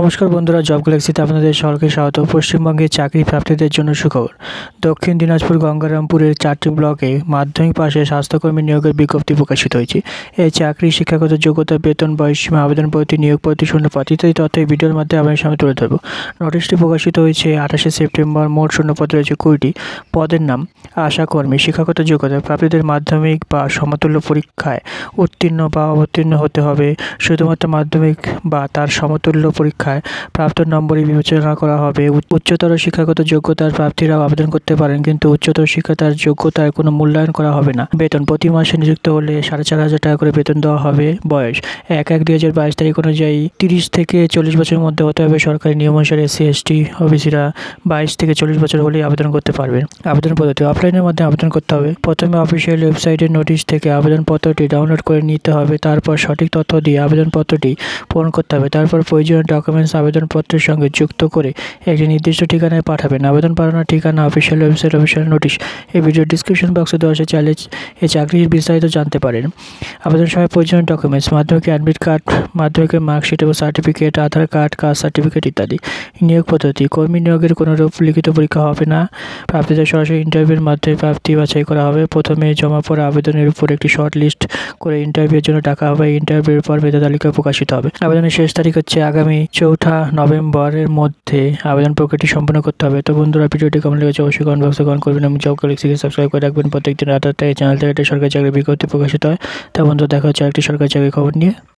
নমস্কার বন্ধুরা, জব গ্যালাক্সিতে আপনাদের সকলকে স্বাগত। পশ্চিমবঙ্গে চাকরি প্রার্থীদের জন্য সুখবর। দক্ষিণ দিনাজপুর গঙ্গারামপুরের 4টি ব্লকে মাধ্যমিক পাশে স্বাস্থ্যকর্মী নিয়োগের বিজ্ঞপ্তি প্রকাশিত হয়েছে। এই চাকরি শিক্ষাগত যোগ্যতা, বেতন, বয়সসীমা, আবেদন পদ্ধতি, নিয়োগ পদ্ধতি, শূন্যপদ ইত্যাদি তথ্য এই ভিডিওর মাধ্যমে আপনাদের সামনে তুলে ধরব। নোটিশটি প্রকাশিত হয়েছে 28শে সেপ্টেম্বর। মোট শূন্যপদ রয়েছে 20টি। পদের নাম আশাকর্মী। শিক্ষাগত যোগ্যতা, প্রার্থীদের মাধ্যমিক বা সমতুল্য পরীক্ষায় উত্তীর্ণ বা অবতীর্ণ হতে হবে। শুধুমাত্র মাধ্যমিক বা তার সমতুল্য পরীক্ষায় প্রাপ্ত নম্বরই বিবেচনা করা হবে। উচ্চতর শিক্ষাগত যোগ্যতার প্রার্থীরাও আবেদন করতে পারেন, কিন্তু উচ্চতর শিক্ষার যোগ্যতার কোনো মূল্যায়ন করা হবে না। বেতন, প্রতি মাসে নিযুক্ত হলে 4,500 টাকা করে বেতন দেওয়া হবে। বয়স 1/1/2022 তারিখ অনুযায়ী 30 থেকে 40 বছরের মধ্যে হতে হবে। সরকারি নিয়ম অনুসারে SC ST ওবিসিরা 22 থেকে 40 বছর হলেই আবেদন করতে পারবেন। আবেদন পদ্ধতি, অফলাইনের মাধ্যমে আবেদন করতে হবে। প্রথমে অফিসিয়াল ওয়েবসাইটের নোটিশ থেকে আবেদনপত্রটি ডাউনলোড করে নিতে হবে। তারপর সঠিক তথ্য দিয়ে আবেদনপত্রটি পূরণ করতে হবে। তারপর প্রয়োজনীয় ডকুমেন্টস আবেদনপত্রের সঙ্গে যুক্ত করে একটি নির্দিষ্ট ঠিকানায় পাঠাবেন। আবেদন পাঠানোর ঠিকানা, অফিসিয়াল ওয়েবসাইট, অফিসিয়াল নোটিশ এই ভিডিও ডিসক্রিপশন বক্সে দেওয়া আছে। চাইলে এই চাকরির বিস্তারিত জানতে পারেন। আবেদন সময় প্রয়োজনীয় ডকুমেন্টস: মাধ্যমিক অ্যাডমিট কার্ড, মাধ্যমিকের মার্কশিট এবং certificate, Aadhaar card, caste certificate ইত্যাদি। নিয়োগ পদ্ধতি, কর্মী নিয়োগের কোনো রূপ লিখিত পরীক্ষা হবে না। প্রার্থীদের সরাসরি ইন্টারভিউর মাধ্যমে প্রার্থী বাছাই করা হবে। প্রথমে জমা পড়া আবেদনের উপর একটি শর্ট লিস্ট করে ইন্টারভিউর জন্য ডাকা হবে। ইন্টারভিউর পর মেধা তালিকা প্রকাশিত হবে। আবেদনের শেষ তারিখ হচ্ছে আগামী 4 নভেম্বরের মধ্যে আবেদন প্রক্রিয়াটি সম্পন্ন করতে হবে। তো বন্ধুরা, ভিডিওটি কেমন লেগেছে অবশ্যই কমেন্ট বক্সে কমেন্ট করবেন এবং জব গ্যালাক্সিকে সাবস্ক্রাইব করে রাখবেন। প্রত্যেকদিন রাত 8টায় এই চ্যানেল থেকে একটা সরকারি চাকরির বিজ্ঞপ্তি প্রকাশিত হয়। তা বন্ধুরা, দেখা হচ্ছে আরেকটি সরকারি চাকরির খবর নিয়ে।